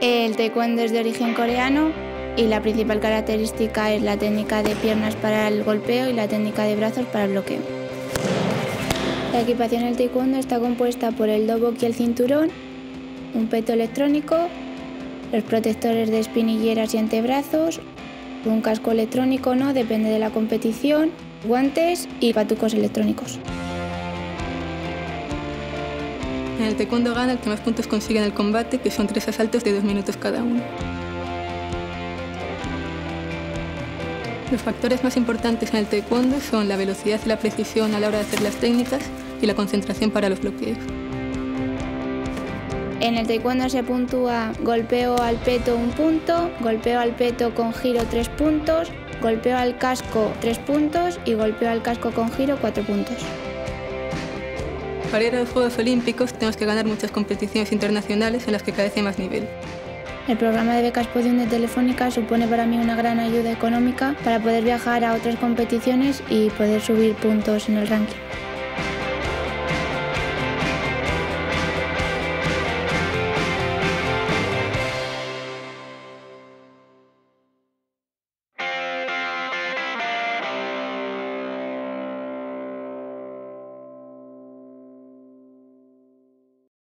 El taekwondo es de origen coreano y la principal característica es la técnica de piernas para el golpeo y la técnica de brazos para el bloqueo. La equipación del taekwondo está compuesta por el dobok y el cinturón, un peto electrónico, los protectores de espinilleras y antebrazos, un casco electrónico, ¿no? Depende de la competición, guantes y patucos electrónicos. En el taekwondo gana el que más puntos consigue en el combate, que son 3 asaltos de 2 minutos cada uno. Los factores más importantes en el taekwondo son la velocidad y la precisión a la hora de hacer las técnicas y la concentración para los bloqueos. En el taekwondo se puntúa golpeo al peto 1 punto, golpeo al peto con giro 3 puntos, golpeo al casco 3 puntos y golpeo al casco con giro 4 puntos. Para ir a los Juegos Olímpicos tenemos que ganar muchas competiciones internacionales en las que carece más nivel. El programa de becas Podium de Telefónica supone para mí una gran ayuda económica para poder viajar a otras competiciones y poder subir puntos en el ranking.